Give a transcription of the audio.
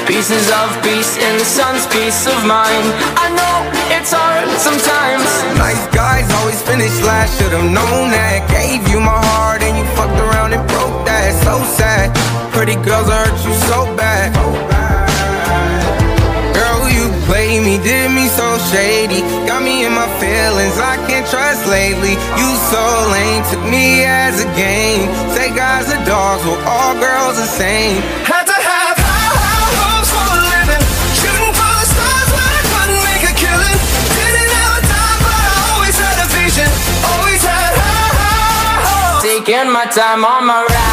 Pieces of peace in the sun's peace of mind. I know it's hard sometimes. Nice guys always finish last, should've known that. Gave you my heart and you fucked around and broke that. So sad, pretty girls hurt you so bad. Girl, you played me, did me so shady. Got me in my feelings, I can't trust lately. You so lame, took me as a game. Say guys are dogs, well all girls the same. Had to have high hopes for a living, shooting for the stars when I couldn't make a killing. Didn't have a time, but I always had a vision. Always had high hopes. Taking my time on my ride.